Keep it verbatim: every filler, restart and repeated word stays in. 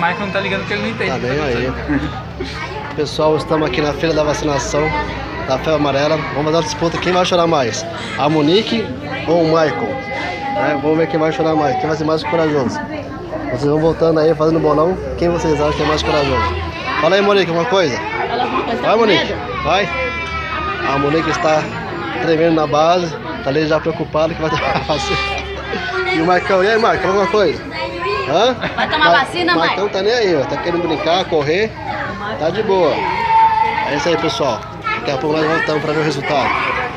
Michael não tá ligando porque ele não entende. Tá nem aí. Pessoal, estamos aqui na feira da vacinação da febre amarela. Vamos fazer uma disputa, quem vai chorar mais? A Monique ou o Michael? É, vamos ver quem vai chorar mais, quem vai ser mais corajoso. Vocês vão voltando aí, fazendo bolão, quem vocês acham que é mais corajoso? Fala aí, Monique, uma coisa. Vai, Monique, vai. A Monique está tremendo na base, tá ali já preocupada que vai tomar vacina. E o Michael, e aí, Michael, alguma coisa? Hã? Vai tomar Ma vacina, mãe? Michael tá nem aí, ó, tá querendo brincar, correr, tá de boa. É isso aí, pessoal. Daqui a pouco nós voltamos para ver o resultado.